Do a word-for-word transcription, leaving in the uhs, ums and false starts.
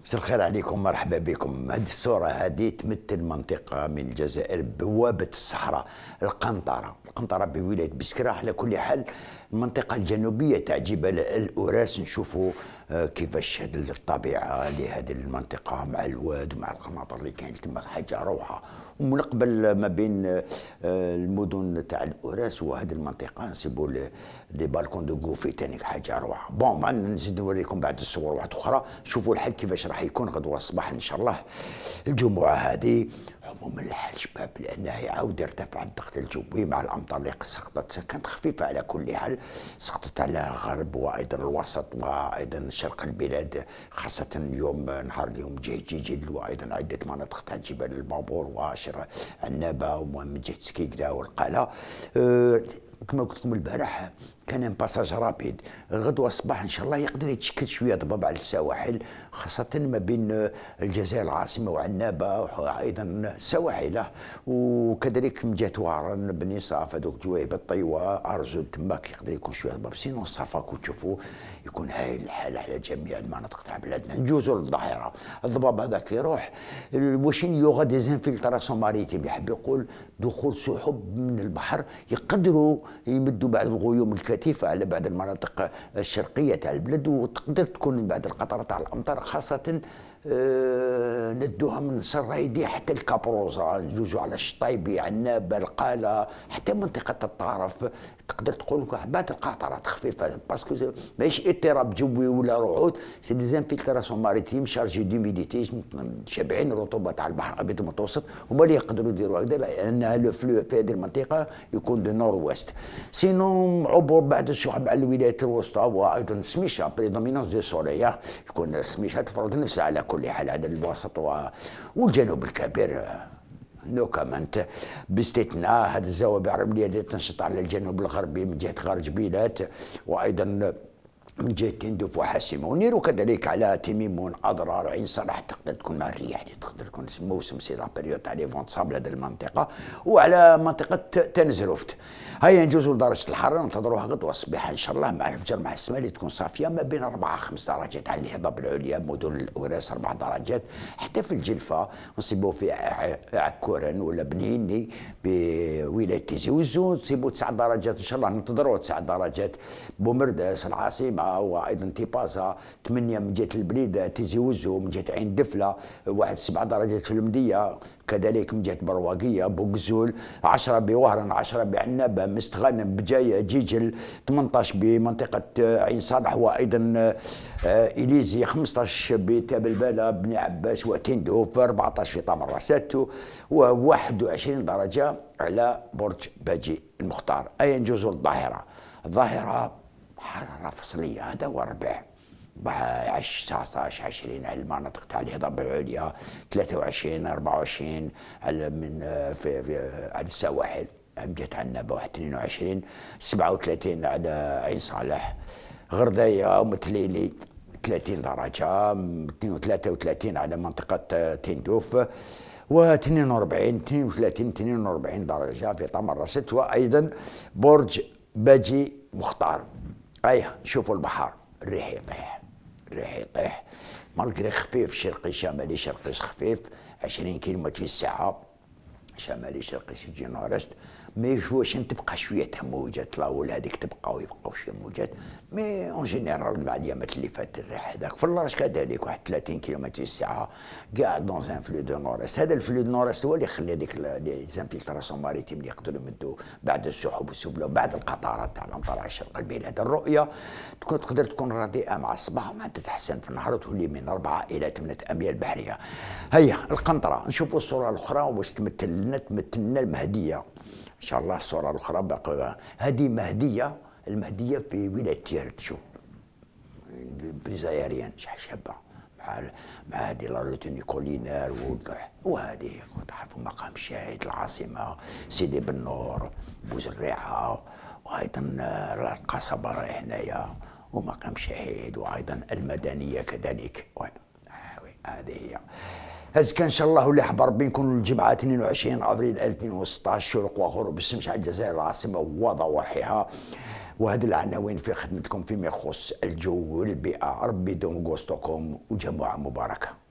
مساء الخير عليكم، مرحبا بكم. هذه الصورة هذه تمثل منطقة من الجزائر بوابة الصحراء، القنطرة، القنطرة بولاية بسكرة. على كل حال المنطقة الجنوبية تاع جبال الأوراس نشوفوا كيفاش هذه الطبيعة لهذه المنطقة مع الواد ومع القناطر اللي كاين تما حاجة روعة. ومن قبل ما بين المدن تاع الأوراس وهذه المنطقة نسيبوا لي بالكون دو غوفي تاني حاجة روعة. بون ما نزيد نوريكم بعد الصور واحدة أخرى. شوفوا الحال كيفاش راح يكون غدوة الصباح إن شاء الله. الجمعة هذه عموما الحال شباب، لأنه يعاود يرتفع الضغط الجوي مع الأمطار اللي سقطت، كانت خفيفة على كل حال، سقطت على الغرب وأيضا الوسط وأيضا شرق البلاد، خاصة اليوم نهار اليوم جاي جيجل، وأيضا عدة مناطق تاع جبال البابور واشر عنابة ومن جهة سكيكدا والقالة. أه كما قلت لكم البارح كان ان باساج رابيد. غدوه الصباح ان شاء الله يقدر يتشكل شويه ضباب على السواحل، خاصه ما بين الجزائر العاصمه وعنابه وايضا السواحل، وكذلك من جهه وهران بني صاف هذوك جويبه الطيوه ارزو تماك يقدر يكون شويه ضباب. سينو الصفاك وتشوفوا يكون هاي الحال على جميع المناطق تاع بلادنا. نجوزوا للظاهره، الضباب هذاك يروح واش يوغا ديزانفيلتراسيون ماريتيم، يحب يقول دخول سحب من البحر يقدروا يمدوا بعض الغيوم الكثيفه على بعض المناطق الشرقيه تاع البلاد، وتقدر تكون بعض القطرات تاع الامطار، خاصه أه ندوها من سرايدي حتى الكابروزا، نجوزوا على الشطيبي، عنابه، القاله، حتى منطقه الطرف تقدر تقول بعض القطرات خفيفه، باسكو ماهيش اضطراب جوي ولا رعود، سي ديزانفيلتراسيون ماريتيم شارجي ديميديتي، شابعين الرطوبه تاع البحر الابيض المتوسط، هما اللي يقدروا يديروا هكذا، لان لو فلو في هذه المنطقه يكون دو نور ويست. سينو عبور بعد السحب على الولايات الوسطى وايضا السميشه بريدومينونس دو سولي، يكون السميشه تفرض نفسها على كل حال على الوسط والجنوب الكبير، نو كومنت، باستثناء هذه الزوابع الرمليه التي تنشط على الجنوب الغربي من جهه غرج بيلات وايضا من جهه تندوف وحاسمونير، وكذلك على تميمون اضرار عين صلاح تقدر تكون مع الرياح اللي تقدر تكون موسم سي لا بيريود تاع لي فونت صابل هذه المنطقه، وعلى منطقه تنزروفت. هيا نجوزوا لدرجه الحراره ننتظروها غدوه الصباح ان شاء الله مع الفجر مع السماء اللي تكون صافيه ما بين أربعة خمس درجات على الهضاب العليا، مدن الاوراس أربع درجات، حتى في الجلفه نصيبوا في عكورن ولا بنيني بولايه تيزي وزو نصيبوا تسع درجات ان شاء الله، ننتظروا تسع درجات بومرداس العاصمه وايضا تيبازا، ثمانيه من جهه البليده، تيزي وزو من جهه عين دفله، واحد سبع درجات في المديه، كذلك من جهه برواقيه بوكزول، عشرة بوهران، عشرة بعنابه، مستغانم، بجايه، جيجل، ثمانية عشر بمنطقه عين صالح وايضا اليزي، خمسطاش بتاب الباله، بني عباس وتندوف، أربعطاش في طامر راساتو، وواحد وعشرين درجه على برج باجي المختار. اي نجوزوا للظاهره، الظاهره حراره فصليه، هذا هو الربيع، تسعطاش عشرين على المناطق تاع الهضاب العليا، ثلاثة وعشرين أربعة وعشرين على من في, في على السواحل من جهه عنابه، واحد اثنين وعشرين، سبعة وثلاثين على عين صالح، غردايه ومتليلي ثلاثين درجه، ثلاثة وثلاثين على منطقه تندوف، و اثنين وأربعين اثنين وثلاثين اثنين وأربعين درجه في طمر راست، وايضا برج باجي مختار. ايه شوفوا البحر، الريح يطيح، الريح يطيح مالغري خفيف، شرقي شمالي شرقي خفيف، عشرين كيلومتر في الساعه، شمالي شرقي يجي نورست، ما يشوفش تبقى شويه موجات لاول هذيك تبقى ويبقاو شويه موجات، مي اون جينيرال مع الايامات اللي فاتت الريح هذاك في الراس كذلك واحد ثلاثين كيلومتر في الساعه، كاع دون ان فلو دو نورست. هذا الفلو دو نورست هو اللي يخلي هذيك لي زانفيلتراسيون ماريتيم اللي يقدروا يمدوا بعد السحب والسبله وبعد القطارات تاع الامطار على شرق البلاد. الرؤيه تكون تقدر تكون رديئه مع الصباح وما تتحسن في النهار وتولي من أربعة إلى ثمانية اميال بحريه. هيا القنطره نشوفوا الصوره الاخرى واش تمثل لنا، تمثل لنا المهديه ان شاء الله. الصوره الاخرى باقي هذه مهديه، المهديه في ولايه تيرت، شوف بريزايريان شحال شابه مع مع هذه لا روتوني كولينار والضح، وهذه تعرفوا مقام الشاهد، العاصمه سيدي بن نور، بوزريعه، وايضا القصبه هنايا ومقام شهيد، وايضا المدنيه كذلك. هذه هي. هذا ان شاء الله اللي حبر بينكم الجمعه اثنين وعشرين افريل ألفين وستطاش، شروق وغروب الشمس على الجزائر العاصمه وضواحيها، وهذه العناوين في خدمتكم فيما يخص الجو والبيئة. ربي يدوم قوستكم وجمعة مباركة.